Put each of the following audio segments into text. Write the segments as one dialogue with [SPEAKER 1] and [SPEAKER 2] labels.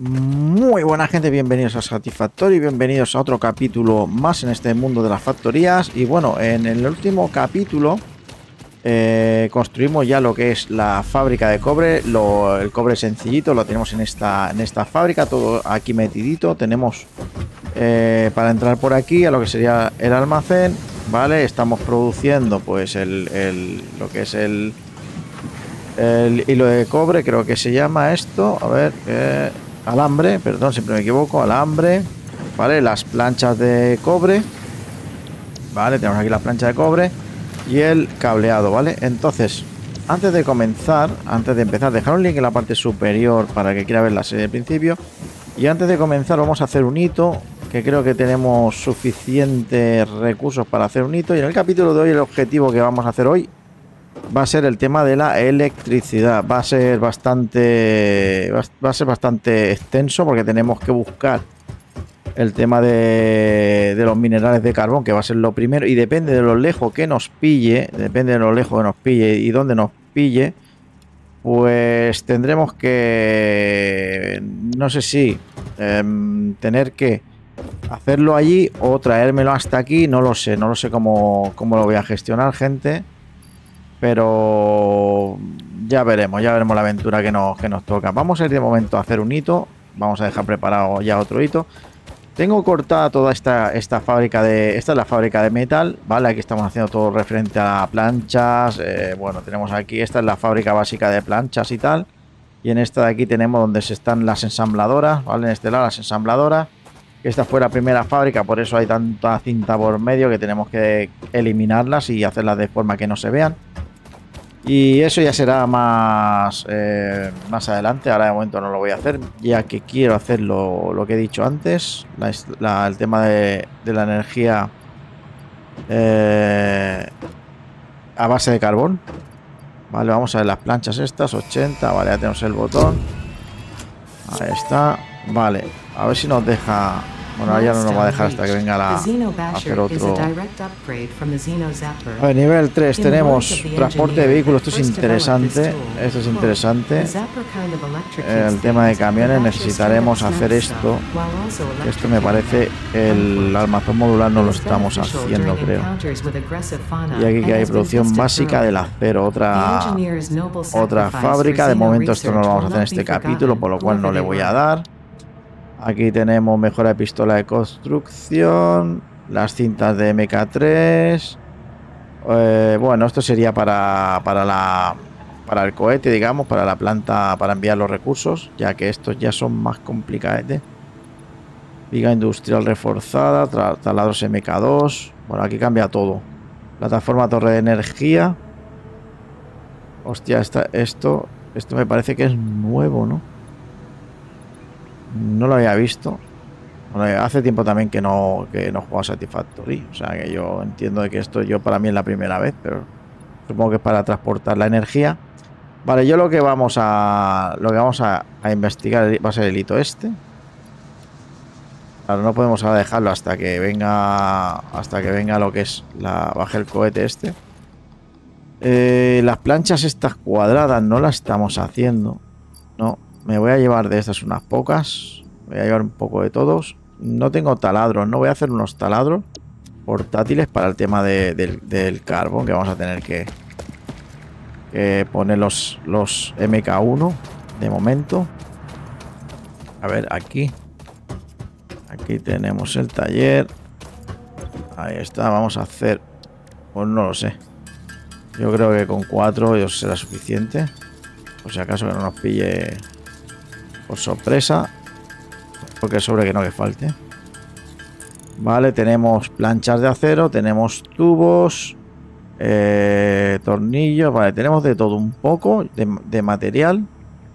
[SPEAKER 1] Muy buena gente, bienvenidos a Satisfactory, bienvenidos a otro capítulo más en este mundo de las factorías. Y bueno, en el último capítulo construimos ya lo que es la fábrica de cobre. El cobre sencillito lo tenemos en esta fábrica, todo aquí metidito. Tenemos para entrar por aquí a lo que sería el almacén, ¿vale? Estamos produciendo pues lo que es el hilo de cobre, creo que se llama esto. A ver, alambre, perdón, siempre me equivoco, alambre, ¿vale? Las planchas de cobre, ¿vale? Tenemos aquí la plancha de cobre y el cableado, ¿vale? Entonces, antes de empezar, dejar un link en la parte superior para que quiera ver la serie del principio. Y antes de comenzar vamos a hacer un hito, que creo que tenemos suficientes recursos para hacer un hito. Y en el capítulo de hoy el objetivo que vamos a hacer hoy va a ser el tema de la electricidad. Va a ser bastante extenso porque tenemos que buscar el tema de los minerales de carbón, que va a ser lo primero, y depende de lo lejos que nos pille, y dónde nos pille, pues tendremos que, no sé si tener que hacerlo allí o traérmelo hasta aquí. No lo sé cómo lo voy a gestionar, gente. Pero ya veremos la aventura que nos toca. Vamos a ir de momento a hacer un hito. Vamos a dejar preparado ya otro hito. Tengo cortada toda esta fábrica de... Esta es la fábrica de metal, ¿vale? Aquí estamos haciendo todo referente a planchas. Bueno, tenemos aquí... Esta es la fábrica básica de planchas y tal. Y en esta de aquí tenemos donde se están las ensambladoras, ¿vale? En este lado las ensambladoras. Esta fue la primera fábrica, por eso hay tanta cinta por medio que tenemos que eliminarlas y hacerlas de forma que no se vean. Y eso ya será más adelante. Ahora de momento no lo voy a hacer, ya que quiero hacer lo que he dicho antes, el tema de la energía a base de carbón. Vale, vamos a ver las planchas estas, 80, vale, ya tenemos el botón. Ahí está, vale, a ver si nos deja... Bueno, ya no nos va a dejar hasta que venga a hacer otro. A ver, nivel 3 tenemos transporte de vehículos. Esto es interesante. El tema de camiones, necesitaremos hacer esto. Esto me parece, el almacén modular no lo estamos haciendo, creo. Y aquí que hay producción básica del acero. Otra fábrica. De momento esto no lo vamos a hacer en este capítulo, por lo cual no le voy a dar. Aquí tenemos mejora de pistola de construcción, las cintas de MK3. Bueno, esto sería para el cohete, digamos, para la planta, para enviar los recursos, ya que estos ya son más complicados. Viga industrial reforzada, taladros MK2. Bueno, aquí cambia todo. Plataforma torre de energía. Hostia, esto me parece que es nuevo, ¿no? No lo había visto. Hace tiempo también que no juego a Satisfactory. O sea que yo entiendo de que esto para mí es la primera vez, pero supongo que es para transportar la energía. Vale, yo lo que vamos a investigar va a ser el hito este. Claro, no podemos ahora dejarlo hasta que venga lo que es baje el cohete este. Las planchas estas cuadradas no las estamos haciendo. No. Me voy a llevar de estas unas pocas. Voy a llevar un poco de todos. No tengo taladros. No voy a hacer unos taladros portátiles para el tema del carbón, que vamos a tener que poner los MK1 de momento. A ver, aquí tenemos el taller. Ahí está. Vamos a hacer... Pues no lo sé. Yo creo que con 4 eso será suficiente. Por si acaso que no nos pille... por sorpresa, porque sobre que no le falte. Vale, tenemos planchas de acero, tenemos tubos, tornillos, vale, tenemos de todo un poco de material.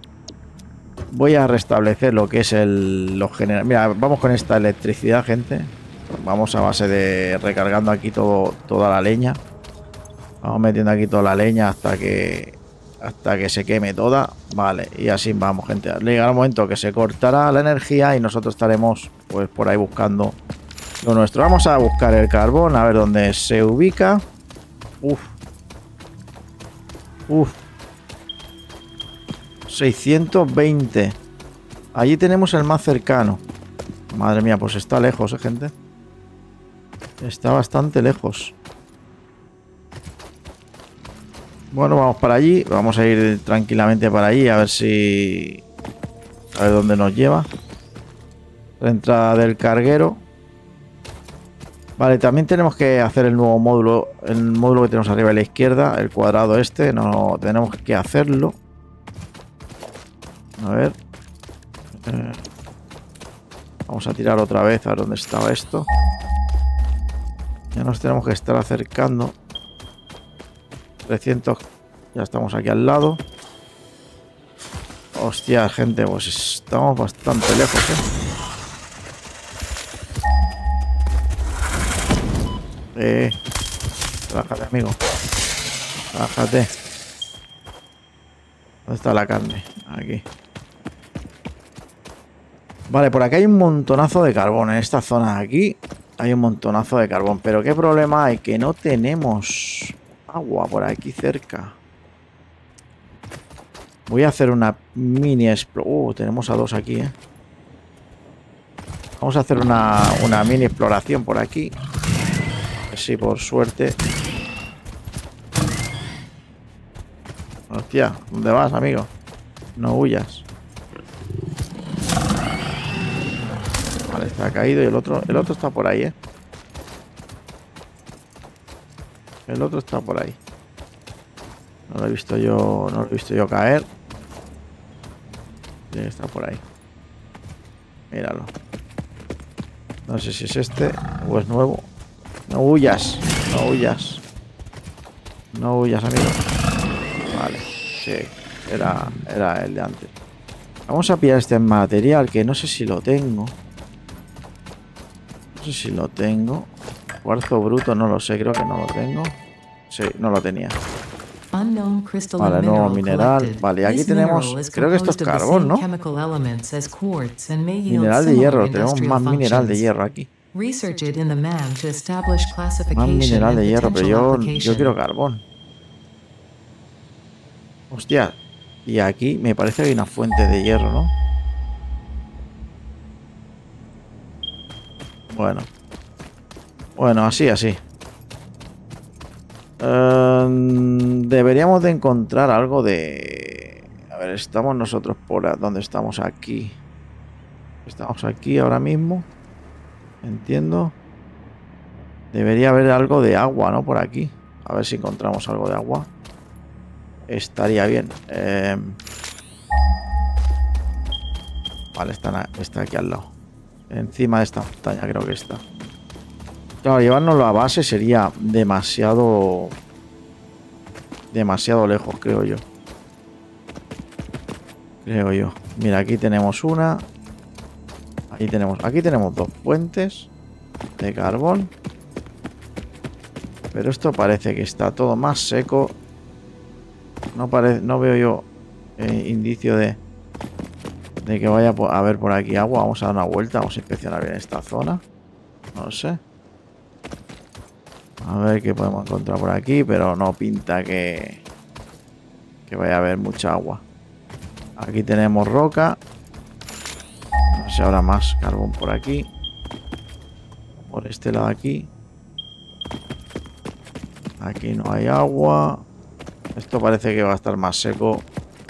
[SPEAKER 1] Voy a restablecer lo que es los generadores. Mira, vamos con esta electricidad, gente. Vamos a base de recargando aquí toda la leña. Vamos metiendo aquí toda la leña hasta que se queme toda, vale, y así vamos, gente. Llegará un momento que se cortará la energía y nosotros estaremos pues por ahí buscando lo nuestro. Vamos a buscar el carbón, a ver dónde se ubica. Uf, 620. Allí tenemos el más cercano. Madre mía, pues está lejos, gente. Está bastante lejos. Bueno, vamos para allí. Vamos a ir tranquilamente para allí. A ver si... A ver dónde nos lleva. La entrada del carguero. Vale, también tenemos que hacer el nuevo módulo. El módulo que tenemos arriba a la izquierda. El cuadrado este. No tenemos que hacerlo. A ver. Vamos a tirar otra vez a ver dónde estaba esto. Ya nos tenemos que estar acercando. 300. Ya estamos aquí al lado. Hostia, gente, pues estamos bastante lejos, Relájate, amigo. Relájate. ¿Dónde está la carne? Aquí. Vale, por aquí hay un montonazo de carbón. En esta zona de aquí hay un montonazo de carbón. Pero ¿qué problema hay? Que no tenemos agua por aquí cerca. Voy a hacer una mini exploración. Tenemos a dos aquí, Vamos a hacer una mini exploración por aquí. Sí, por suerte. Hostia, ¿dónde vas, amigo? No huyas. Vale, está caído y el otro está por ahí, El otro está por ahí. No lo he visto yo caer. Tiene que estar por ahí. Míralo. No sé si es este o es nuevo. No huyas, no huyas. No huyas, amigo. Vale, sí, era el de antes. Vamos a pillar este material que no sé si lo tengo. No sé si lo tengo. Cuarzo bruto, no lo sé, creo que no lo tengo. Sí, no lo tenía. Vale, nuevo mineral. Vale, y aquí tenemos... Creo que esto es carbón, ¿no? Mineral de hierro. Tenemos más mineral de hierro aquí. Más mineral de hierro, pero yo quiero carbón. Hostia. Y aquí me parece que hay una fuente de hierro, ¿no? Bueno. Bueno, así. Deberíamos de encontrar algo de... A ver, estamos nosotros por... ¿Dónde estamos? Aquí. Estamos aquí ahora mismo. Entiendo. Debería haber algo de agua, ¿no? Por aquí. A ver si encontramos algo de agua. Estaría bien. Vale, está aquí al lado. Encima de esta montaña creo que está. Claro, llevárnoslo a base sería demasiado lejos, creo yo. Mira, aquí tenemos una. Aquí tenemos dos fuentes de carbón. Pero esto parece que está todo más seco. No veo yo indicio de que vaya a haber por aquí agua. Vamos a dar una vuelta, vamos a inspeccionar bien esta zona. No sé. A ver qué podemos encontrar por aquí, pero no pinta que vaya a haber mucha agua. Aquí tenemos roca. No sé, habrá más carbón por aquí. Por este lado aquí. Aquí no hay agua. Esto parece que va a estar más seco.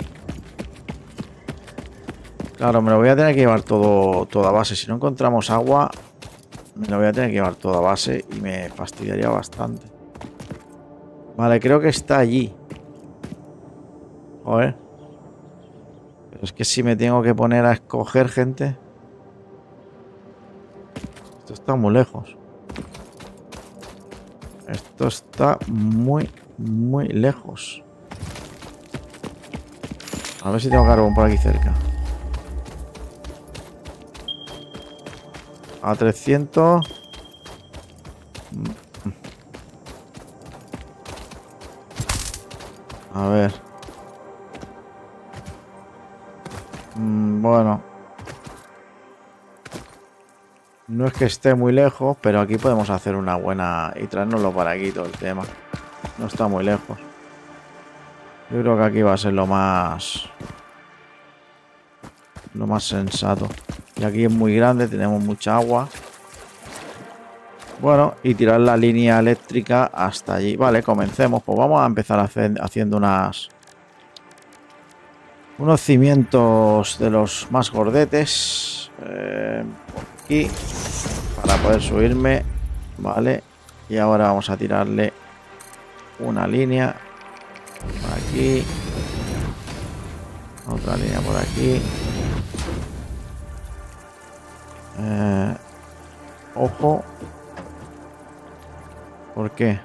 [SPEAKER 1] Claro, me lo voy a tener que llevar todo a base. Si no encontramos agua, me lo voy a tener que llevar todo a base y me fastidiaría bastante. Vale, creo que está allí. Joder. Pero es que si me tengo que poner a escoger, gente. Esto está muy lejos. Esto está muy lejos. A ver si tengo carbón por aquí cerca. A 300. A ver. Bueno. No es que esté muy lejos, pero aquí podemos hacer una buena... Y traérnoslo para aquí todo el tema. No está muy lejos. Yo creo que aquí va a ser lo más lo más sensato. Y aquí es muy grande, tenemos mucha agua. Bueno, y tirar la línea eléctrica hasta allí. Vale, comencemos. Pues vamos a empezar haciendo unos cimientos de los más gordetes. Por aquí. Para poder subirme. Vale. Y ahora vamos a tirarle una línea. Por aquí. Otra línea por aquí. Ojo. ¿Por qué?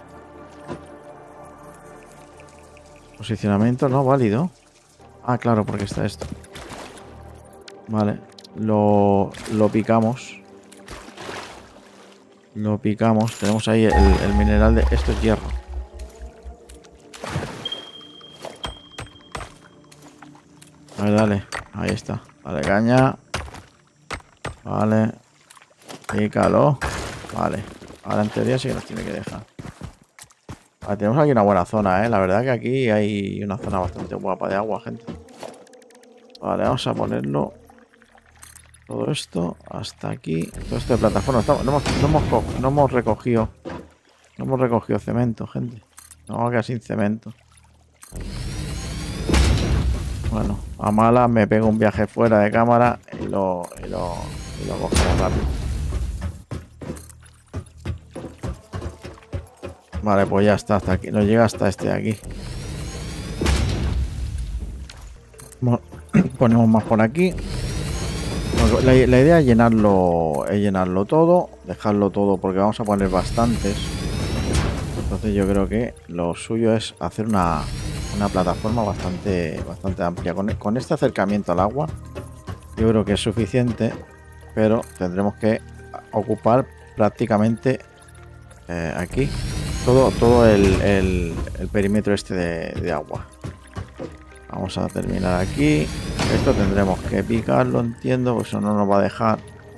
[SPEAKER 1] Posicionamiento no válido. Ah, claro, porque está esto. Vale. Lo picamos. Lo picamos. Tenemos ahí el mineral de... Esto es hierro. A ver, dale. Ahí está. Dale caña. Vale. Pícalo. Vale. Ahora en teoría sí que nos tiene que dejar. Vale, tenemos aquí una buena zona, ¿eh? La verdad que aquí hay una zona bastante guapa de agua, gente. Vale, vamos a ponerlo. Todo esto hasta aquí. Todo esto de plataforma. No hemos recogido. No hemos recogido cemento, gente. Nos vamos a quedar sin cemento. Bueno, a mala me pego un viaje fuera de cámara y lo cogemos rápido. Vale, pues ya está, hasta aquí. Nos llega hasta este de aquí. Ponemos más por aquí. La idea es llenarlo todo. Dejarlo todo porque vamos a poner bastantes. Entonces yo creo que lo suyo es hacer una plataforma bastante amplia. Con este acercamiento al agua yo creo que es suficiente. Pero tendremos que ocupar prácticamente aquí. Todo el perímetro este de agua. Vamos a terminar aquí. Esto tendremos que picarlo, entiendo, porque eso no nos va a dejar.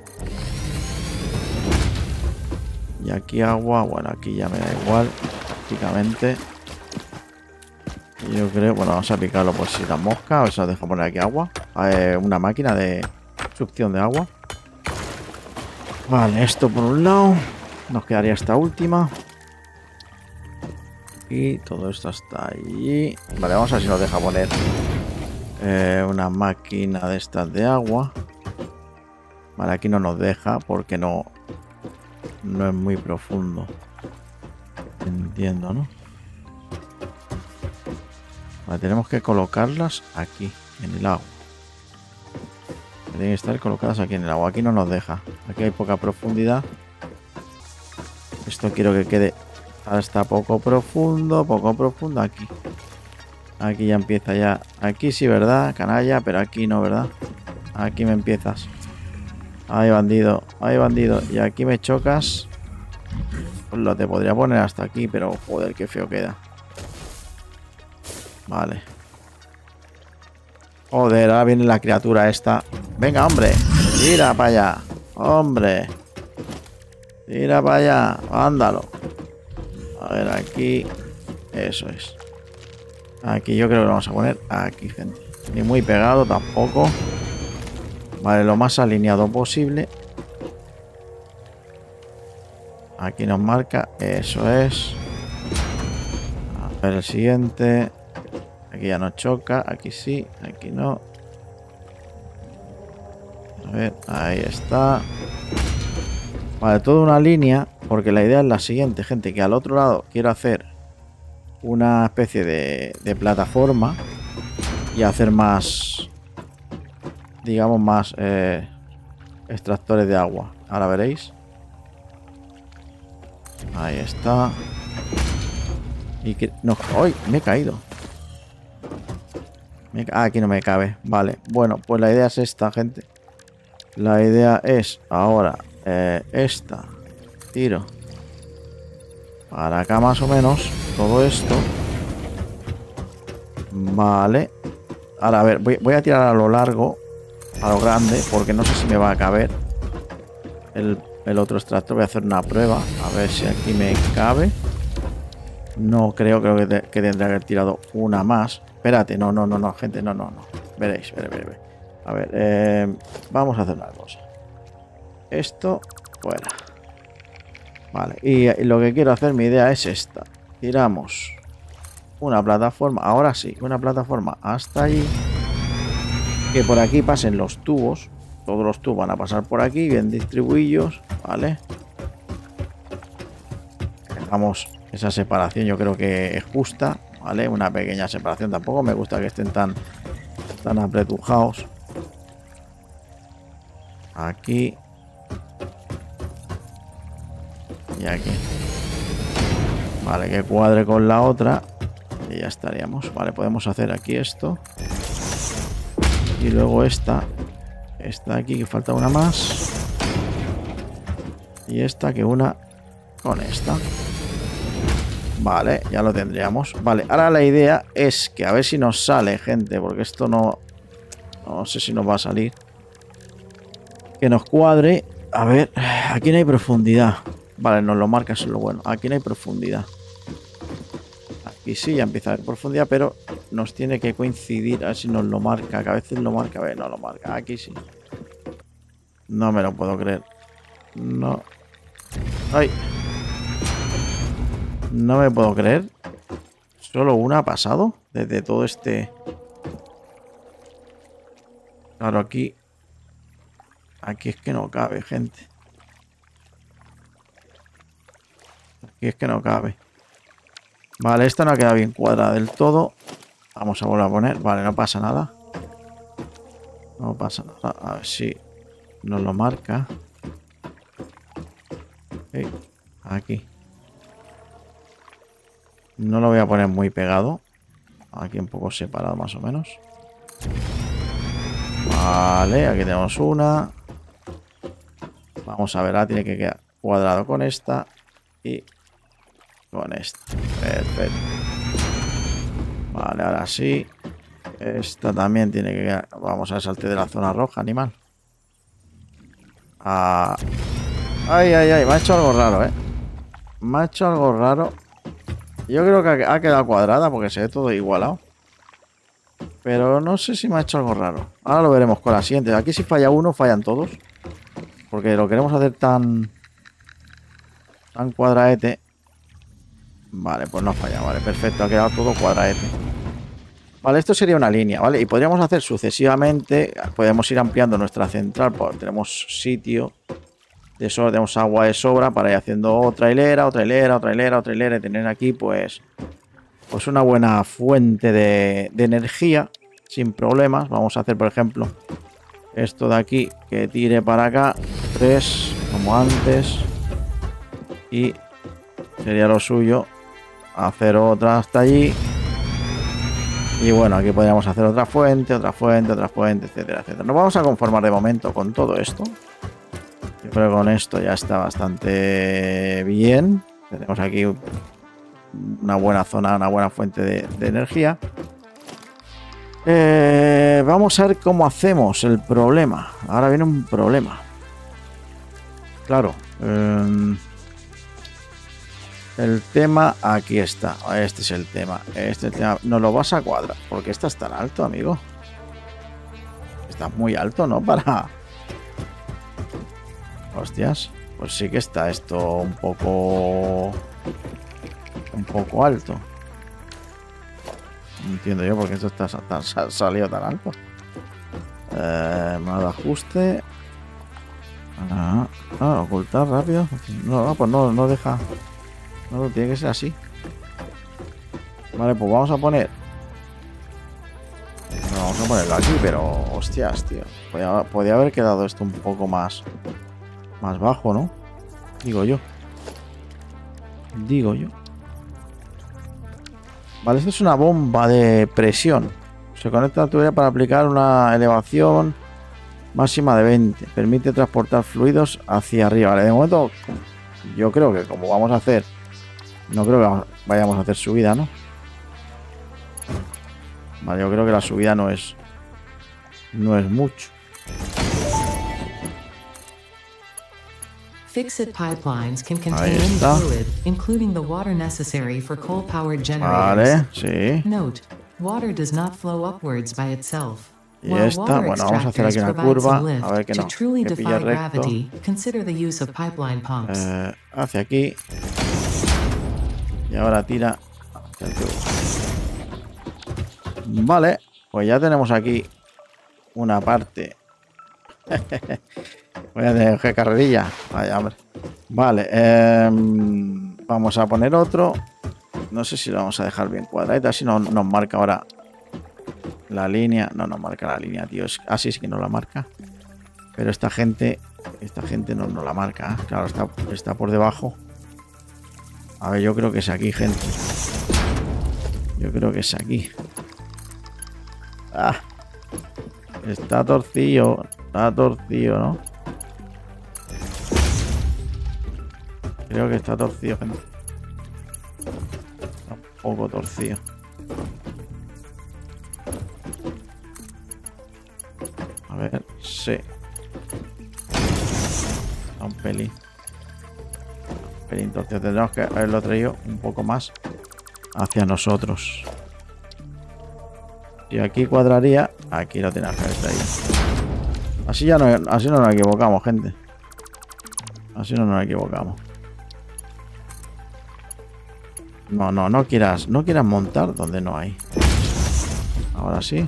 [SPEAKER 1] Y aquí agua, bueno, aquí ya me da igual, prácticamente. Yo creo, bueno, vamos a picarlo por si la mosca, o sea, deja poner aquí agua. Una máquina de succión de agua. Vale, esto por un lado. Nos quedaría esta última. Y todo esto hasta allí. Vale, vamos a ver si nos deja poner una máquina de estas de agua. Vale, aquí no nos deja porque no es muy profundo. Entiendo, ¿no? Vale, tenemos que colocarlas aquí, en el agua. Tienen que estar colocadas aquí en el agua. Aquí no nos deja. Aquí hay poca profundidad. Esto quiero que quede... Ahora está poco profundo aquí. Aquí ya empieza ya. Aquí sí, ¿verdad? Canalla, pero aquí no, ¿verdad? Aquí me empiezas. Ay, bandido. Ay, bandido. Y aquí me chocas. Pues lo te podría poner hasta aquí, pero joder, qué feo queda. Vale. Joder, ahora viene la criatura esta. Venga, hombre. Tira para allá. Hombre. Tira para allá. Ándalo. A ver, aquí. Eso es. Aquí yo creo que lo vamos a poner aquí, gente. Ni muy pegado tampoco. Vale, lo más alineado posible. Aquí nos marca. Eso es. A ver el siguiente. Aquí ya nos choca. Aquí sí. Aquí no. A ver, ahí está. Vale, toda una línea. Porque la idea es la siguiente, gente. Que al otro lado quiero hacer una especie de plataforma. Y hacer más... digamos más extractores de agua. Ahora veréis. Ahí está. Y que... no, ¡ay! Me he caído. Aquí no me cabe. Vale. Bueno, pues la idea es esta, gente. La idea es ahora esta. Tiro. Para acá más o menos. Todo esto. Vale. Ahora, a ver, voy a tirar a lo largo. A lo grande. Porque no sé si me va a caber el otro extractor. Voy a hacer una prueba. A ver si aquí me cabe. No creo que tendría que haber tirado una más. Espérate, no, gente, no. Veréis. A ver, vamos a hacer una cosa. Esto fuera. Vale, y lo que quiero hacer, mi idea es esta. Tiramos una plataforma, ahora sí, una plataforma hasta allí. Que por aquí pasen los tubos. Todos los tubos van a pasar por aquí, bien distribuidos, ¿vale? Dejamos esa separación, yo creo que es justa, ¿vale? Una pequeña separación, tampoco me gusta que estén tan apretujados. Aquí. Y aquí. Vale, que cuadre con la otra. Y ya estaríamos. Vale, podemos hacer aquí esto. Y luego esta aquí, que falta una más. Y esta que una con esta. Vale, ya lo tendríamos. Vale, ahora la idea es que a ver si nos sale, gente, porque esto no sé si nos va a salir. Que nos cuadre. A ver, aquí no hay profundidad. Vale, nos lo marca, eso es lo bueno. Aquí no hay profundidad. Aquí sí, ya empieza a haber profundidad, pero nos tiene que coincidir. A ver si nos lo marca, que a veces lo marca. A ver, no lo marca. Aquí sí. No me lo puedo creer. No. ¡Ay! No me puedo creer. Solo una ha pasado desde todo este... Claro, aquí... Aquí es que no cabe, gente. Aquí es que no cabe. Vale, esta no ha quedado bien cuadrada del todo. Vamos a volver a poner. Vale, no pasa nada. No pasa nada. A ver si nos lo marca. Okay. Aquí. No lo voy a poner muy pegado. Aquí un poco separado más o menos. Vale, aquí tenemos una. Vamos a ver, tiene que quedar cuadrado con esta y con esta. Perfecto. Vale, ahora sí. Esta también tiene que quedar. Vamos a salte de la zona roja, animal. Ah. Ay, ay, ay, me ha hecho algo raro, Me ha hecho algo raro. Yo creo que ha quedado cuadrada porque se ve todo igualado. Pero no sé si me ha hecho algo raro. Ahora lo veremos con la siguiente. Aquí si falla uno, fallan todos. Porque lo queremos hacer tan cuadraete. Vale, pues no ha fallado. Vale, perfecto. Ha quedado todo cuadraete. Vale, esto sería una línea, ¿vale? Y podríamos hacer sucesivamente. Podemos ir ampliando nuestra central. Pues tenemos sitio de sobra, tenemos agua de sobra para ir haciendo otra hilera, otra hilera, otra hilera, otra hilera. Y tener aquí, pues una buena fuente de energía sin problemas. Vamos a hacer, por ejemplo, esto de aquí que tire para acá 3 como antes, y sería lo suyo hacer otra hasta allí. Y bueno, aquí podríamos hacer otra fuente, etcétera, etcétera. Nos vamos a conformar de momento con todo esto. Yo creo que con esto ya está bastante bien. Tenemos aquí una buena zona, una buena fuente de energía. Vamos a ver cómo hacemos el problema. Ahora viene un problema. Claro. El tema aquí está. Este es el tema. No lo vas a cuadrar. Porque estás tan alto, amigo. Estás muy alto, ¿no? Para... Hostias. Pues sí que está esto un poco alto. No entiendo yo por qué esto está salido tan alto. Modo de ajuste. Ocultar rápido. No, pues no deja. No, tiene que ser así. Vale, pues vamos a poner. Vamos a ponerlo aquí, pero hostias, tío. Podía haber quedado esto un poco más bajo, ¿no? Digo yo. Vale, esto es una bomba de presión. Se conecta a la tubería para aplicar una elevación máxima de 20. Permite transportar fluidos hacia arriba. Vale, de momento, yo creo que como vamos a hacer... No creo que vayamos a hacer subida, ¿no? Vale, yo creo que la subida no es mucho.
[SPEAKER 2] Fixit pipelines can contain fluid, including the water necessary for coal-powered generators.
[SPEAKER 1] Vale, sí.
[SPEAKER 2] Note, water does not flow upwards by itself.
[SPEAKER 1] Y esta, bueno, vamos a hacer aquí una curva. A ver que no, que pilla recto. Hacia aquí. Y ahora tira hacia el tubo. Vale, pues ya tenemos aquí una parte. Voy a tener que carrerilla. Vaya, hombre. Vale, vamos a poner otro. No sé si lo vamos a dejar bien cuadradito. Así no nos marca ahora la línea. No nos marca la línea, tío. Así sí que no la marca. Pero esta gente no la marca. Claro, está por debajo. A ver, yo creo que es aquí, gente. Yo creo que es aquí. Ah, está torcido, ¿no? Creo que está torcido, gente. Está un poco torcido. A ver, sí. Está un pelín. Entonces tendremos que haberlo traído un poco más hacia nosotros. Y aquí cuadraría. Aquí lo tenemos que haber traído. Así no nos equivocamos, gente. Así no nos equivocamos. No quieras montar donde no hay. Ahora sí.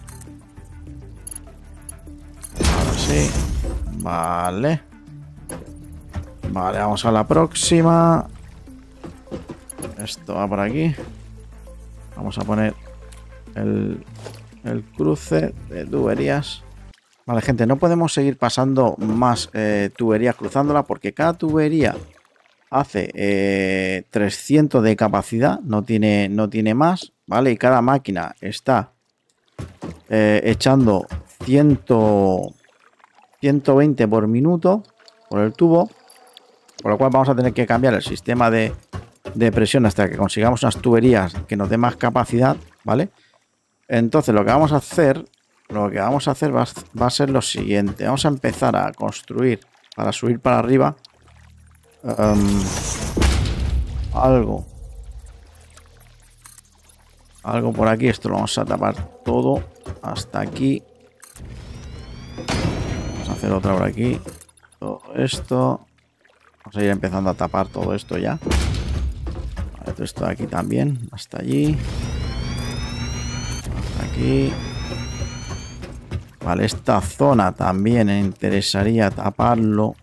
[SPEAKER 1] Ahora sí. Vale. Vale, vamos a la próxima. Esto va por aquí. Vamos a poner el cruce de tuberías. Vale, gente, no podemos seguir pasando más tuberías cruzándola porque cada tubería hace 300 de capacidad, no tiene más, ¿vale? Y cada máquina está echando 120 por minuto por el tubo. Por lo cual vamos a tener que cambiar el sistema de presión hasta que consigamos unas tuberías que nos dé más capacidad, ¿vale? Entonces lo que vamos a hacer va a ser lo siguiente. Vamos a empezar a construir para subir para arriba algo por aquí. Esto lo vamos a tapar todo hasta aquí. Vamos a hacer otra por aquí. Todo esto. Vamos a ir empezando a tapar todo esto ya. Vale, todo esto de aquí también. Hasta allí. Hasta aquí. Vale, esta zona también me interesaría taparlo.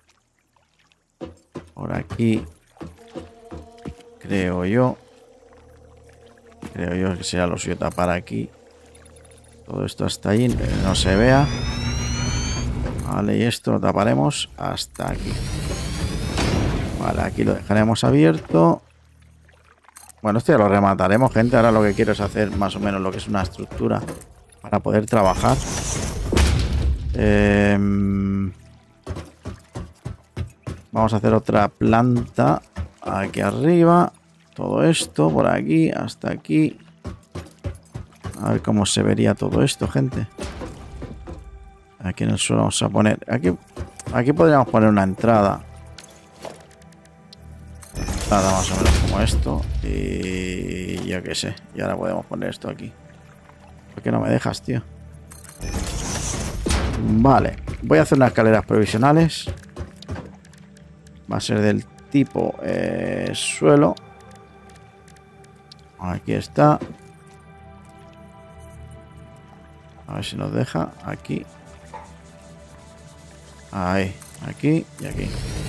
[SPEAKER 1] Por aquí. Creo yo que será lo suyo tapar aquí. Todo esto hasta allí. No se vea. Vale, y esto lo taparemos hasta aquí. Vale, aquí lo dejaremos abierto. Bueno, esto ya lo remataremos, gente. Ahora lo que quiero es hacer más o menos lo que es una estructura para poder trabajar. Vamos a hacer otra planta aquí arriba. Todo esto por aquí hasta aquí. A ver cómo se vería todo esto, gente. Aquí en el suelo vamos a poner... Aquí podríamos poner una entrada. Nada más o menos como esto. Y yo qué sé. Y ahora podemos poner esto aquí. ¿Por qué no me dejas, tío? Vale. Voy a hacer unas escaleras provisionales. Va a ser del tipo suelo. Aquí está. A ver si nos deja. Aquí. Ahí. Aquí y aquí.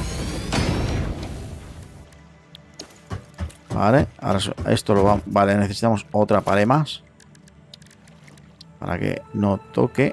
[SPEAKER 1] Vale, ahora esto lo vamos... Vale, necesitamos otra pared más. Para que no toque.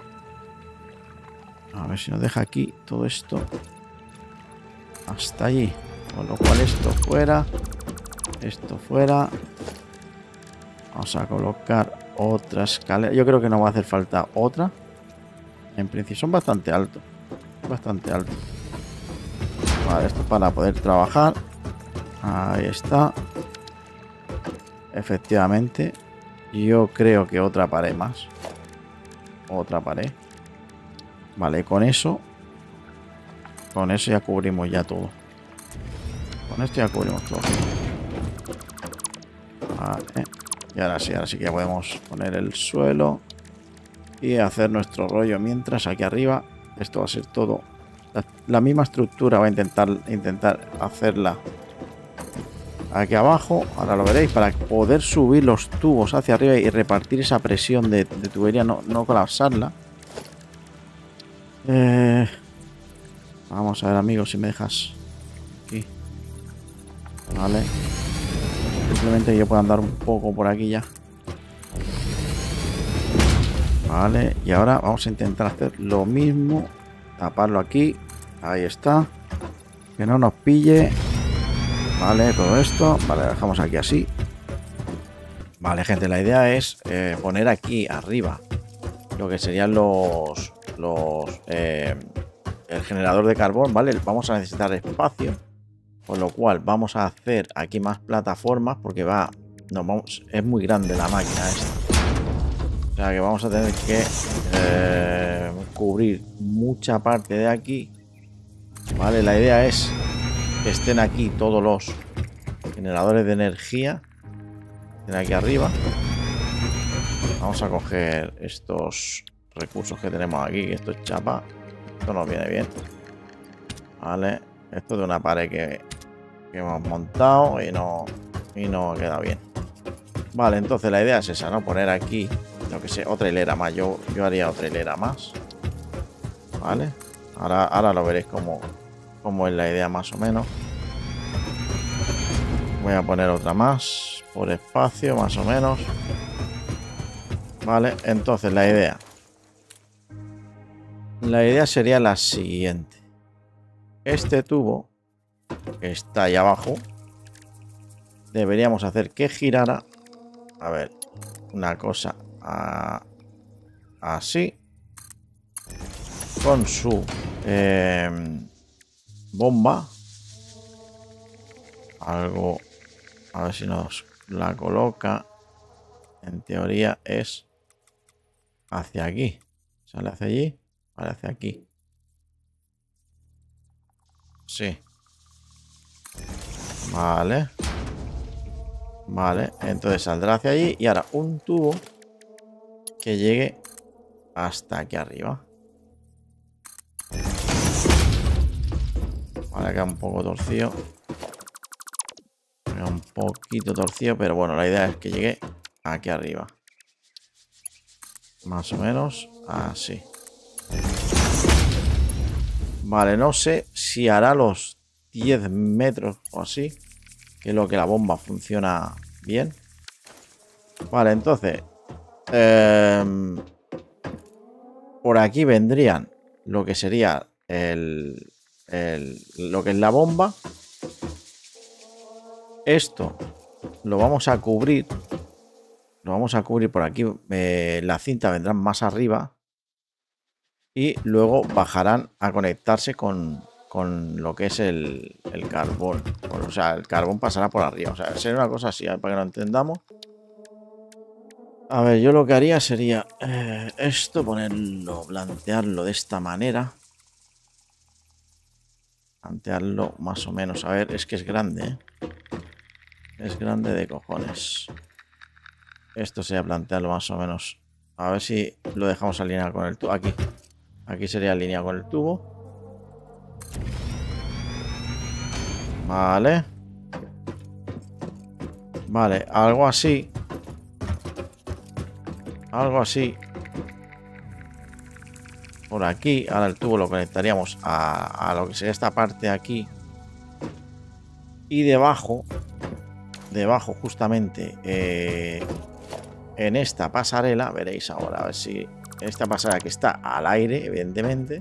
[SPEAKER 1] A ver si nos deja aquí todo esto. Hasta allí. Con lo cual esto fuera. Esto fuera. Vamos a colocar otra escalera. Yo creo que no va a hacer falta otra. En principio son bastante altos. Bastante altos. Vale, esto para poder trabajar. Ahí está. Efectivamente. Yo creo que otra pared más. Otra pared. Vale, con eso ya cubrimos ya todo. Con esto ya cubrimos todo. Vale. Y ahora sí que ya podemos poner el suelo. y hacer nuestro rollo. Mientras aquí arriba, esto va a ser todo la misma estructura. Voy a intentar hacerla aquí abajo. Ahora lo veréis, para poder subir los tubos hacia arriba y repartir esa presión de tubería, no colapsarla. Vamos a ver, amigos, si me dejas aquí. Vale. Simplemente que yo pueda andar un poco por aquí ya. Vale, y ahora vamos a intentar hacer lo mismo. Taparlo aquí. Ahí está. Que no nos pille. Vale, todo esto. Vale, lo dejamos aquí así. Vale, gente, la idea es poner aquí arriba lo que serían el generador de carbón, ¿vale? Vamos a necesitar espacio. Con lo cual vamos a hacer aquí más plataformas porque es muy grande la máquina esta. O sea que vamos a tener que cubrir mucha parte de aquí. Vale, la idea es que estén aquí todos los generadores de energía. Estén aquí arriba. Vamos a coger estos recursos que tenemos aquí. Esto es chapa. Esto nos viene bien. Vale. Esto es de una pared que hemos montado y no queda bien. Vale, entonces la idea es esa, ¿no? Poner aquí, lo que sé, otra hilera más. Yo haría otra hilera más. Vale. Ahora lo veréis como es la idea más o menos. Voy a poner otra más por espacio, más o menos. Vale, entonces la idea sería la siguiente. Este tubo que está ahí abajo deberíamos hacer que girara, a ver, una cosa así, con su bomba, algo, a ver si nos la coloca. En teoría es hacia aquí. Sale hacia allí, vale, hacia aquí. Sí. Vale. Vale, entonces saldrá hacia allí. Y ahora un tubo que llegue hasta aquí arriba. Vale, queda un poco torcido. Queda un poquito torcido, pero bueno, la idea es que llegue aquí arriba. Más o menos así. Vale, no sé si hará los 10 metros o así, que es lo que la bomba funciona bien. Vale, entonces por aquí vendrían lo que sería lo que es la bomba. Esto lo vamos a cubrir. Lo vamos a cubrir por aquí. La cinta vendrá más arriba. Y luego bajarán a conectarse con lo que es el carbón. O sea, el carbón pasará por arriba. O sea, sería una cosa así, para que lo entendamos. A ver, yo lo que haría sería esto, plantearlo de esta manera. Plantearlo más o menos. A ver, es que es grande, ¿eh? Es grande de cojones. Esto sería plantearlo más o menos. A ver si lo dejamos alineado con el tubo. Aquí. Aquí sería alineado con el tubo. Vale. Vale, algo así. Algo así. Por aquí. Ahora el tubo lo conectaríamos a lo que sería esta parte de aquí. Y debajo justamente en esta pasarela, veréis ahora, a ver si esta pasarela que está al aire, evidentemente,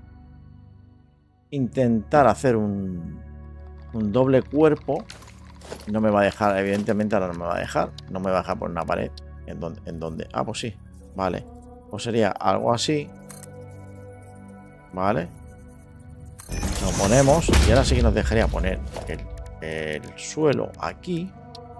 [SPEAKER 1] intentar hacer un doble cuerpo. No me va a dejar, evidentemente ahora no me va a dejar, no me va a dejar por una pared. ¿En dónde? Ah, pues sí, vale, pues sería algo así, vale, lo ponemos y ahora sí que nos dejaría poner el suelo aquí,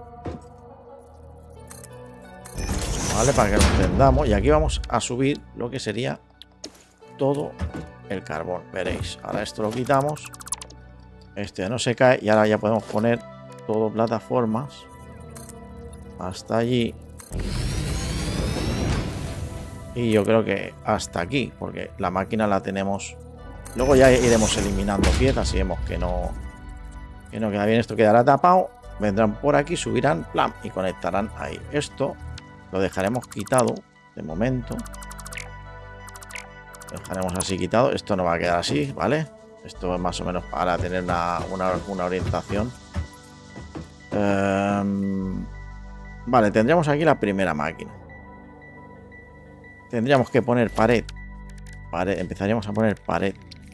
[SPEAKER 1] vale, para que lo entendamos. Y aquí vamos a subir lo que sería todo el carbón, veréis. Ahora esto lo quitamos, este no se cae y ahora ya podemos poner todo plataformas hasta allí Y yo creo que hasta aquí, porque la máquina la tenemos. Luego ya iremos eliminando piezas si vemos que no queda bien. Esto quedará tapado. Vendrán por aquí, subirán, plan, y conectarán ahí. Esto lo dejaremos quitado de momento. Lo dejaremos así quitado. Esto no va a quedar así, ¿vale? Esto es más o menos para tener una orientación. Vale, tendríamos aquí la primera máquina. Tendríamos que poner pared. Empezaríamos a poner pared.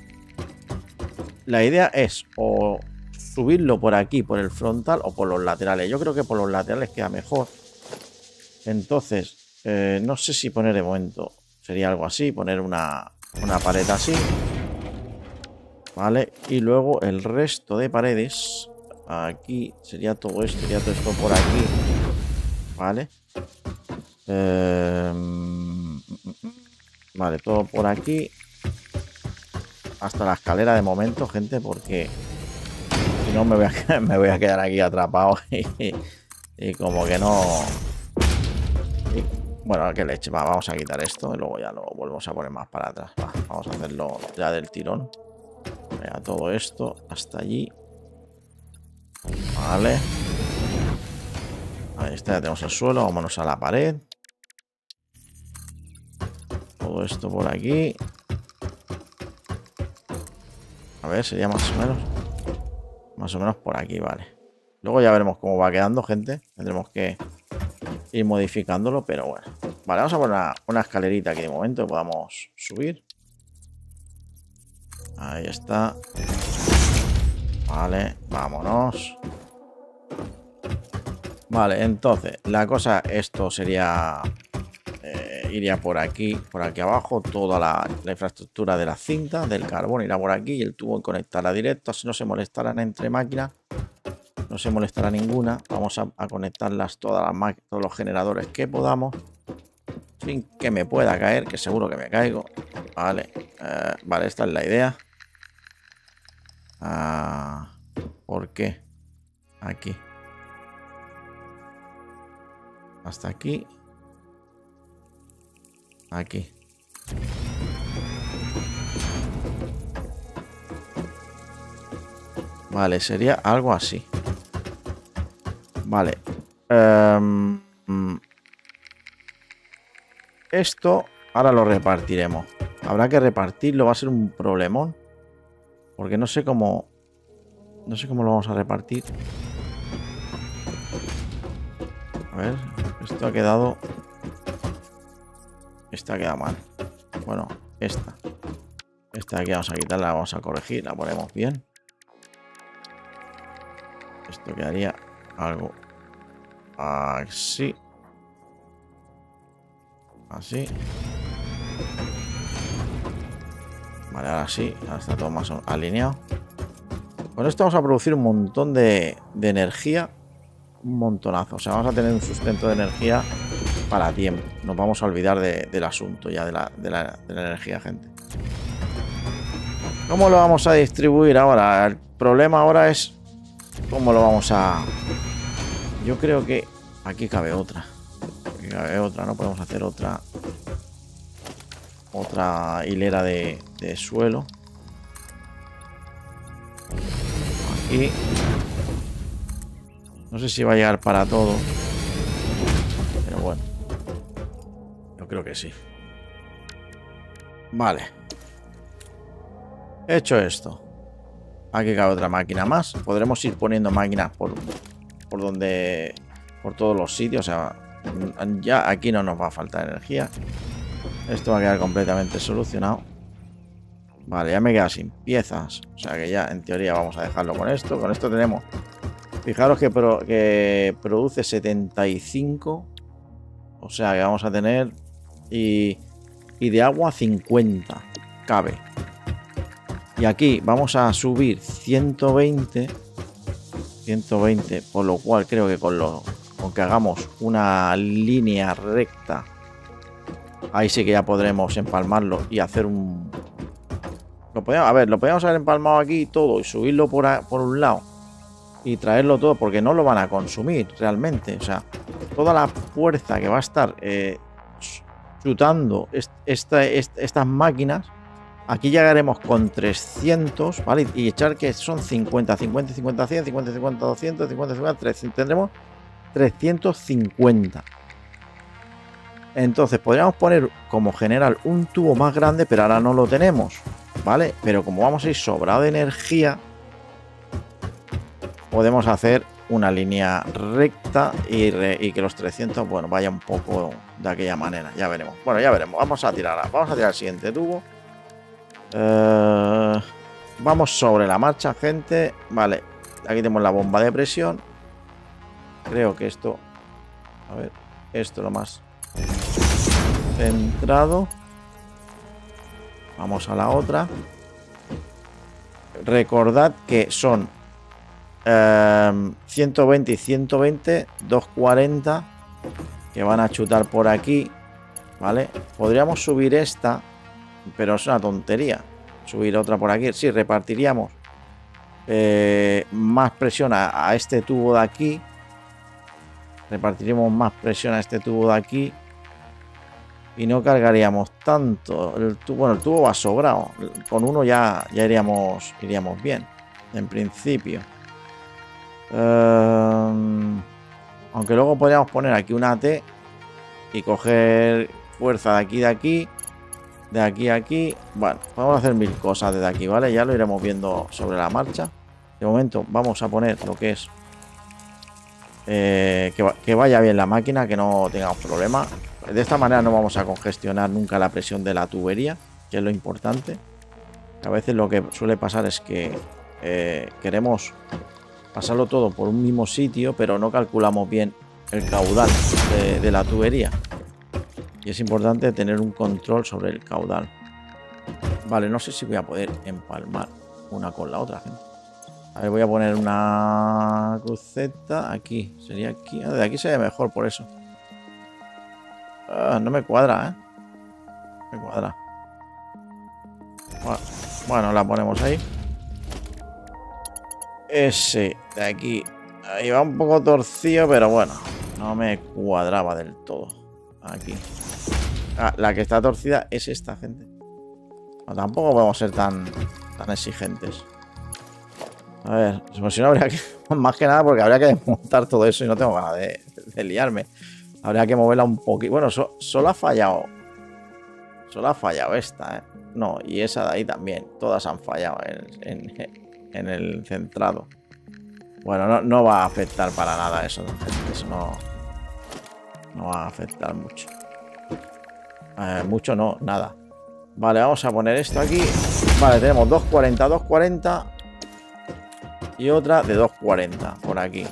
[SPEAKER 1] La idea es o subirlo por aquí, por el frontal, o por los laterales. Yo creo que por los laterales queda mejor. Entonces, no sé si poner de momento. Sería algo así, poner una pared así. Vale, y luego el resto de paredes. Aquí sería todo esto por aquí. Vale. Vale, todo por aquí. Hasta la escalera de momento, gente, porque si no me voy a quedar aquí atrapado y como que no. Bueno, qué leche. Vamos a quitar esto y luego ya lo volvemos a poner más para atrás. Vamos a hacerlo ya del tirón. Mira, todo esto hasta allí. Vale. Ahí está, ya tenemos el suelo. Vámonos a la pared. Todo esto por aquí. A ver, sería más o menos por aquí, vale. Luego ya veremos cómo va quedando, gente. Tendremos que ir modificándolo, pero bueno. Vale, vamos a poner una escalerita aquí de momento que podamos subir. Ahí está. Vale, vámonos. Vale, entonces, la cosa, esto sería... iría por aquí abajo. Toda la infraestructura de la cinta, del carbón, irá por aquí y el tubo conectará directo. Así no se molestarán entre máquinas. No se molestará ninguna. Vamos a conectarlas todos los generadores que podamos. Sin que me pueda caer, que seguro que me caigo. Vale, vale, esta es la idea. ¿Por qué? Aquí. Hasta aquí. Aquí. Vale, sería algo así. Vale. Esto ahora lo repartiremos. Habrá que repartirlo, va a ser un problemón. Porque no sé cómo lo vamos a repartir. A ver, esto ha quedado... Esta ha quedado mal. Bueno, esta de aquí vamos a quitarla, la vamos a corregir, la ponemos bien. Esto quedaría algo así. Así. Vale, ahora sí, ahora está todo más alineado. Con esto vamos a producir un montón de energía. Un montonazo. O sea, vamos a tener un sustento de energía para tiempo. Nos vamos a olvidar del asunto ya de la energía, gente. ¿Cómo lo vamos a distribuir ahora? El problema ahora es cómo lo vamos a... Yo creo que aquí cabe otra. Aquí cabe otra, no podemos hacer otra hilera de suelo. Aquí. No sé si va a llegar para todo. Pero bueno. Yo creo que sí. Vale. Hecho esto. Aquí cabe otra máquina más. Podremos ir poniendo máquinas por todos los sitios. O sea, ya aquí no nos va a faltar energía. Esto va a quedar completamente solucionado. Vale, ya me queda sin piezas. O sea que ya en teoría vamos a dejarlo con esto. Con esto tenemos... Fijaros que produce 75. O sea que vamos a tener... Y de agua 50. Cabe. Y aquí vamos a subir 120. 120. Por lo cual creo que con que hagamos una línea recta... Ahí sí que ya podremos empalmarlo y hacer un... lo podemos haber empalmado aquí todo y subirlo por un lado y traerlo todo porque no lo van a consumir realmente. O sea, toda la fuerza que va a estar chutando estas máquinas. Aquí llegaremos con 300, ¿vale? Y echar que son 50, 50, 50, 100, 50, 50, 200, 50, 50, 300. Tendremos 350. Entonces podríamos poner como general un tubo más grande, pero ahora no lo tenemos, ¿vale? Pero como vamos a ir sobrado de energía, podemos hacer una línea recta y que los 300, bueno, vaya un poco de aquella manera. Ya veremos. Bueno, ya veremos. Vamos a tirar el siguiente tubo. Vamos sobre la marcha, gente. Vale, aquí tenemos la bomba de presión. Creo que esto... A ver, esto lo más centrado. Vamos a la otra. Recordad que son 120 y 120, 240 que van a chutar por aquí, ¿vale? Podríamos subir esta, pero es una tontería subir otra por aquí. Sí, repartiríamos más presión a este tubo de aquí. Repartiríamos más presión a este tubo de aquí y no cargaríamos tanto. Bueno, el tubo va sobrado. Con uno ya iríamos bien, en principio. Aunque luego podríamos poner aquí una T y coger fuerza de aquí, de aquí a aquí. Bueno, podemos hacer mil cosas desde aquí, ¿vale? Ya lo iremos viendo sobre la marcha. De momento vamos a poner lo que es que vaya bien la máquina, que no tengamos problemas. De esta manera no vamos a congestionar nunca la presión de la tubería, que es lo importante. A veces lo que suele pasar es que queremos pasarlo todo por un mismo sitio, pero no calculamos bien el caudal de la tubería. Y es importante tener un control sobre el caudal. Vale, no sé si voy a poder empalmar una con la otra, gente. A ver, voy a poner una cruceta aquí. Sería aquí. De aquí se ve mejor, por eso. No me cuadra, ¿eh? No me cuadra. Bueno, la ponemos ahí. Ese de aquí. Ahí va un poco torcido, pero bueno. No me cuadraba del todo. Aquí. La que está torcida es esta, gente. No, tampoco podemos ser tan exigentes. A ver, pues si no habría que... Más que nada porque habría que desmontar todo eso y no tengo ganas de liarme. Habría que moverla un poquito. Bueno, solo ha fallado. Solo ha fallado esta, ¿eh? No, y esa de ahí también. Todas han fallado en el centrado. Bueno, no va a afectar para nada eso. Eso no va a afectar mucho. Mucho no, nada. Vale, vamos a poner esto aquí. Vale, tenemos 240, 240. Y otra de 240 por aquí.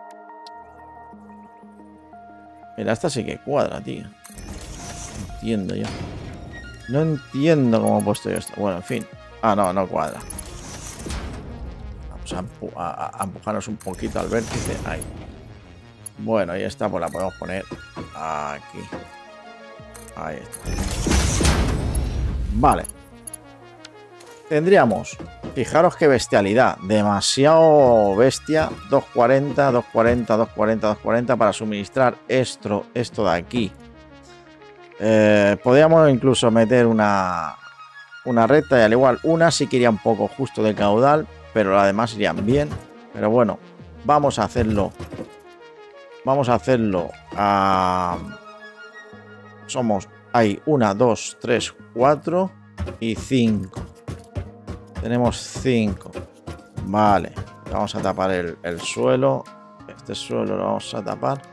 [SPEAKER 1] Mira, esta sí que cuadra, tío. No entiendo yo. No entiendo cómo he puesto yo esto. Bueno, en fin. No cuadra. Vamos a empujarnos un poquito al vértice. Ahí. Bueno, y esta pues la podemos poner aquí. Ahí está. Vale. Tendríamos... Fijaros qué bestialidad. Demasiado bestia. 240, 240, 240, 240 para suministrar esto de aquí. Podríamos incluso meter una recta y al igual una sí que iría un poco justo de caudal, pero las demás irían bien. Pero bueno, vamos a hacerlo. Vamos a hacerlo. Somos ahí 1, 2, 3, 4 y 5. Tenemos 5. Vale. Vamos a tapar el suelo. Este suelo lo vamos a tapar.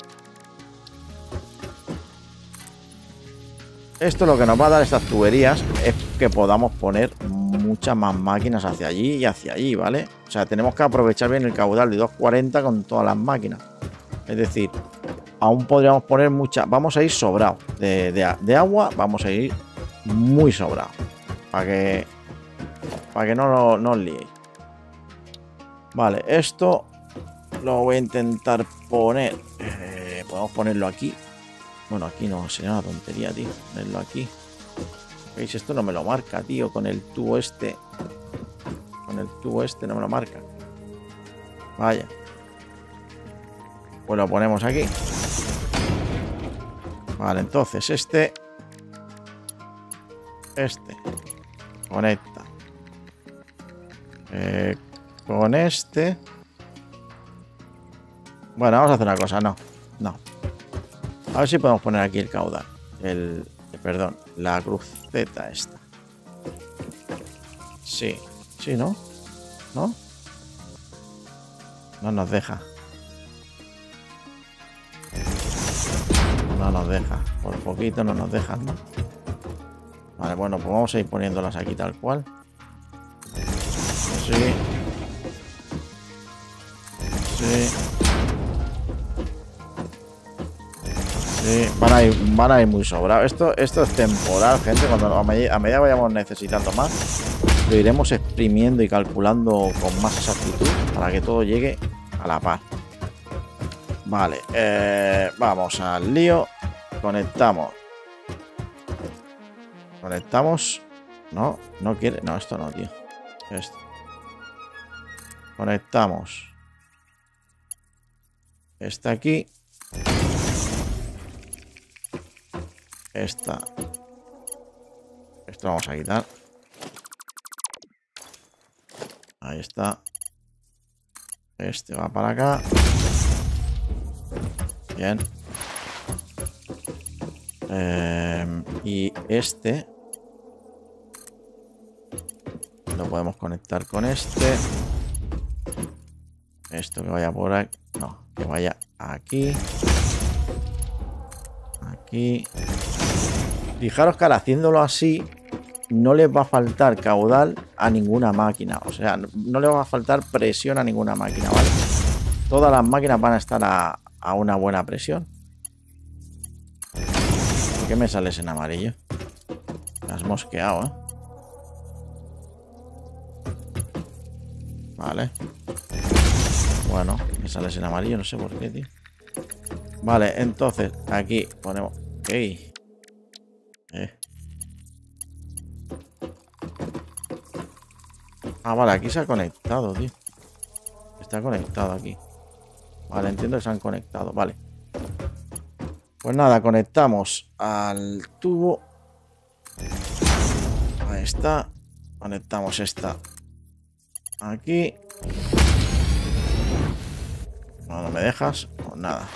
[SPEAKER 1] Esto lo que nos va a dar estas tuberías es que podamos poner muchas más máquinas hacia allí y hacia allí, ¿vale? O sea, tenemos que aprovechar bien el caudal de 240 con todas las máquinas. Es decir, aún podríamos poner muchas. Vamos a ir sobrados de agua. Vamos a ir muy sobrados. Para que no os liéis. Vale, esto lo voy a intentar poner. Podemos ponerlo aquí. Bueno, aquí no, sería una tontería, tío. Ponerlo aquí. ¿Veis? Esto no me lo marca, tío. Con el tubo este. Con el tubo este no me lo marca. Vaya. Pues lo ponemos aquí. Vale, entonces este Este. Conecta. Con este. Bueno, vamos a hacer una cosa. No. A ver si podemos poner aquí el caudal. Perdón, la cruceta esta. Sí. Sí, ¿no? ¿No? No nos deja. No nos deja. Por poquito no nos dejan, ¿no? Vale, bueno, pues vamos a ir poniéndolas aquí tal cual. Sí. Sí. Sí, van a ir muy sobrados. Esto es temporal, gente. Cuando a medida vayamos necesitando más, lo iremos exprimiendo y calculando con más exactitud para que todo llegue a la par. Vale, vamos al lío. Conectamos. Conectamos. No, no quiere. No, esto no, tío. Esto. Conectamos. Está aquí. Esta. Esto lo vamos a quitar. Ahí está. Este va para acá. Bien. Y este lo podemos conectar con este. Esto que vaya por aquí. No, que vaya aquí. Aquí. Fijaros que ahora haciéndolo así no les va a faltar caudal a ninguna máquina. O sea, no le va a faltar presión a ninguna máquina, ¿vale? Todas las máquinas van a estar a una buena presión. ¿Por qué me sales en amarillo? Me has mosqueado, ¿eh? Vale. Bueno, me sales en amarillo, no sé por qué, tío. Vale, entonces aquí ponemos... ¡Ey! Ah, vale, aquí se ha conectado, tío. Está conectado aquí. Vale, entiendo que se han conectado, vale. Pues nada, conectamos al tubo. Ahí está. Conectamos esta aquí. No, no me dejas. Pues nada.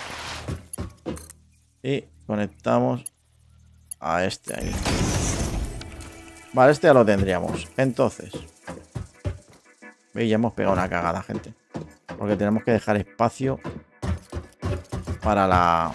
[SPEAKER 1] Y conectamos a este ahí. Vale, este ya lo tendríamos. Entonces, veis, ya hemos pegado una cagada, gente. Porque tenemos que dejar espacio para la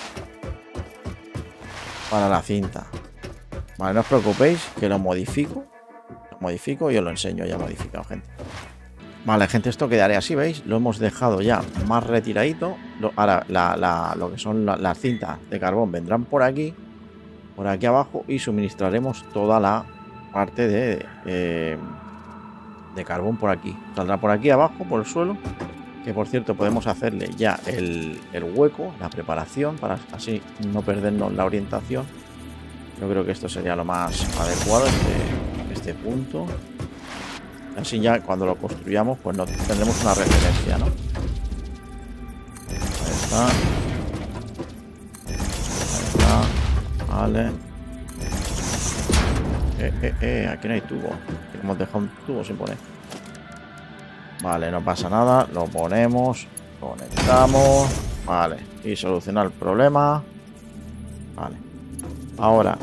[SPEAKER 1] cinta. Vale, no os preocupéis, que lo modifico. Lo modifico y os lo enseño ya modificado, gente. Vale, gente, esto quedaría así, ¿veis? Lo hemos dejado ya más retiradito. Ahora, lo que son las cintas de carbón vendrán por aquí abajo, y suministraremos toda la parte de carbón por aquí. Saldrá por aquí abajo, por el suelo. Que por cierto, podemos hacerle ya el hueco, la preparación, para así no perdernos la orientación. Yo creo que esto sería lo más adecuado, este punto. Así ya cuando lo construyamos, pues no tendremos una referencia, ¿no? Ahí está. Ahí está. Vale. Aquí no hay tubo. Hemos dejado un tubo sin poner. Vale, no pasa nada. Lo ponemos. Conectamos. Vale. Y solucionar el problema. Vale. Ahora.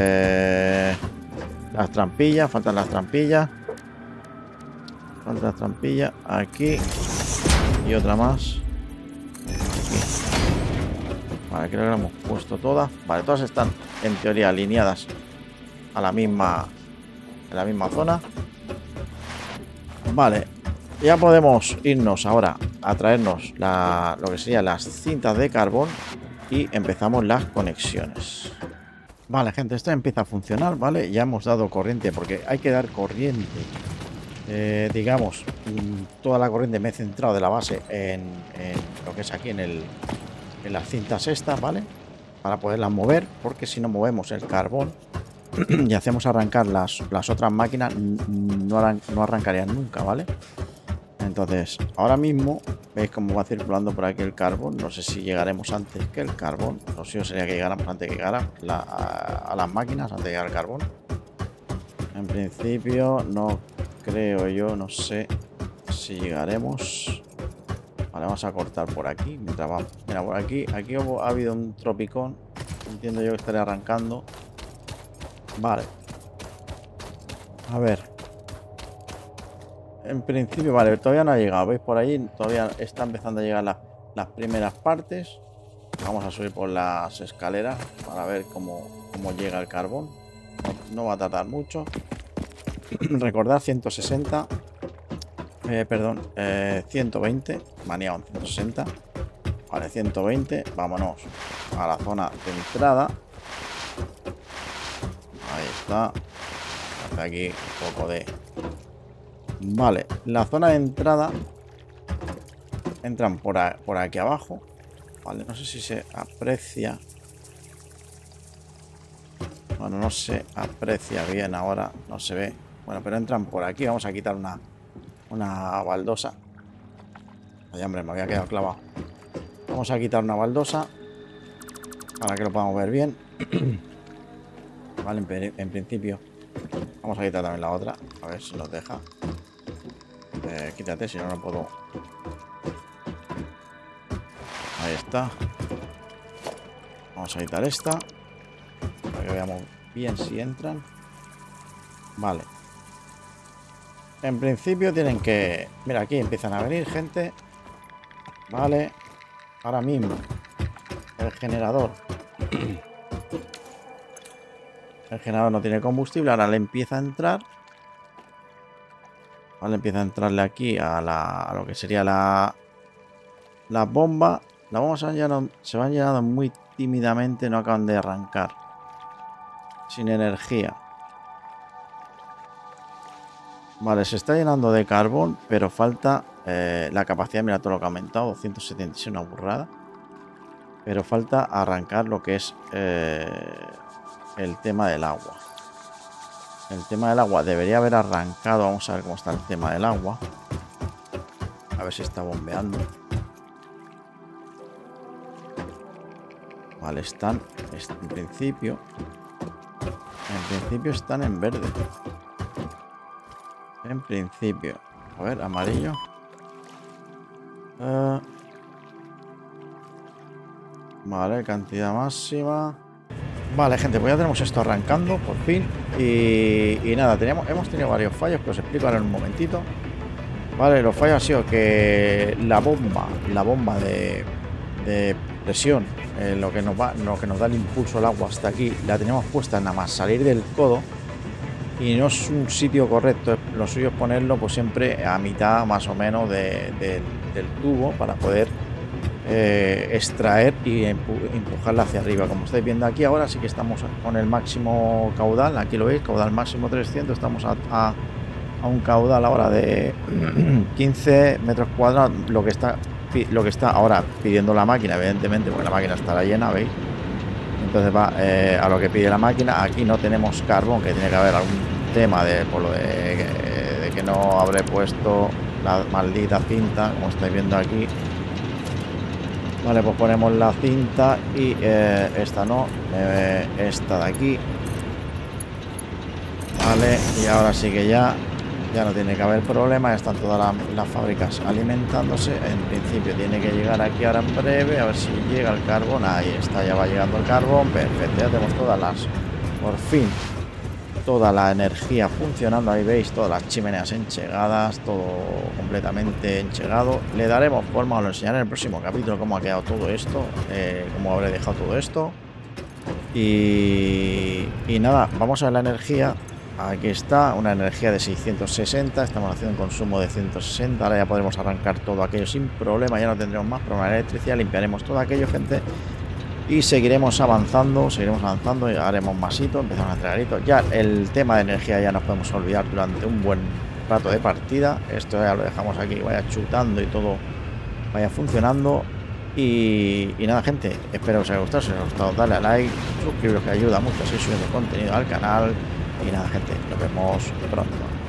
[SPEAKER 1] Las trampillas. Faltan las trampillas. Otra trampilla aquí y otra más aquí. Vale, creo que lo hemos puesto todas. Vale, todas están en teoría alineadas a la misma, en la misma zona. Vale, ya podemos irnos ahora a traernos lo que serían las cintas de carbón y empezamos las conexiones. Vale, gente, esto empieza a funcionar, ¿vale? Ya hemos dado corriente porque hay que dar corriente. Digamos, toda la corriente me he centrado de la base en lo que es aquí en las cintas estas, ¿vale? Para poderlas mover, porque si no movemos el carbón y hacemos arrancar las otras máquinas, no arrancarían nunca, ¿vale? Entonces, ahora mismo, veis cómo va circulando por aquí el carbón. No sé si llegaremos antes que el carbón. Lo suyo sería que llegáramos antes que llegara a las máquinas, antes de llegar al carbón. En principio no creo yo, no sé si llegaremos. Vale, vamos a cortar por aquí. Mientras vamos. Mira, por aquí. Aquí ha habido un tropicón. Entiendo yo que estaré arrancando. Vale. A ver. En principio, vale, todavía no ha llegado. ¿Veis por ahí? Todavía está empezando a llegar las primeras partes. Vamos a subir por las escaleras para ver cómo llega el carbón. No va a tardar mucho. Recordad 160. Perdón, 120. Maniado en 160. Vale, 120. Vámonos a la zona de entrada. Ahí está. Hace aquí un poco de... Vale, la zona de entrada. Entran por aquí abajo. Vale, no sé si se aprecia. Bueno, no se aprecia bien ahora. No se ve. Bueno, pero entran por aquí. Vamos a quitar una baldosa. Ay, hombre, me había quedado clavado. Vamos a quitar una baldosa para que lo podamos ver bien. Vale, en principio vamos a quitar también la otra. A ver si nos deja. Quítate, si no, no puedo. Ahí está. Vamos a quitar esta para que veamos bien si entran. Vale. En principio tienen que... Mira, aquí empiezan a venir gente. Vale. Ahora mismo el generador. El generador no tiene combustible. Ahora le empieza a entrar. Vale, empieza a entrarle aquí a lo que sería la bomba. Las bombas se van llenando muy tímidamente. No acaban de arrancar. Sin energía. Vale, se está llenando de carbón, pero falta la capacidad. Mira todo lo que ha aumentado, 276, una burrada. Pero falta arrancar lo que es el tema del agua. El tema del agua debería haber arrancado. Vamos a ver cómo está el tema del agua. A ver si está bombeando. Vale, están en principio están en verde. En principio. A ver, amarillo. Vale, cantidad máxima. Vale, gente, pues ya tenemos esto arrancando, por fin. Y nada, hemos tenido varios fallos que os explico ahora en un momentito. Vale, los fallos han sido que la bomba de presión, lo que nos da el impulso al agua hasta aquí, la teníamos puesta nada más salir del codo. Y no es un sitio correcto. Lo suyo es ponerlo pues siempre a mitad más o menos del tubo para poder extraer y empujarla hacia arriba. Como estáis viendo aquí ahora sí que estamos con el máximo caudal. Aquí lo veis, caudal máximo 300. Estamos a un caudal ahora de 15 metros cuadrados. Lo que está ahora pidiendo la máquina, evidentemente, porque la máquina estará llena, ¿veis? Entonces va a lo que pide la máquina. Aquí no tenemos carbón, que tiene que haber algún tema de que no habré puesto la maldita cinta, como estáis viendo aquí. Vale, pues ponemos la cinta y esta no, esta de aquí. Vale, y ahora sí que ya no tiene que haber problema. Están todas las fábricas alimentándose. En principio tiene que llegar aquí ahora en breve. A ver si llega el carbón. Ahí está, ya va llegando el carbón. Perfecto, ya tenemos por fin, toda la energía funcionando. Ahí veis todas las chimeneas enchegadas, todo completamente enchegado. Le daremos forma, os lo enseñaré en el próximo capítulo cómo ha quedado todo esto, cómo habré dejado todo esto. Y nada, vamos a ver la energía. Aquí está, una energía de 660. Estamos haciendo un consumo de 160. Ahora ya podremos arrancar todo aquello sin problema. Ya no tendremos más problemas de electricidad. Limpiaremos todo aquello, gente. Y seguiremos avanzando y haremos masito. Empezamos a entregar hitos. Ya el tema de energía ya nos podemos olvidar durante un buen rato de partida. Esto ya lo dejamos aquí, vaya chutando y todo vaya funcionando. Y nada, gente, espero que os haya gustado. Si os ha gustado, dale a like, suscribiros, que ayuda mucho a seguir subiendo contenido al canal. Y nada, gente, nos vemos pronto.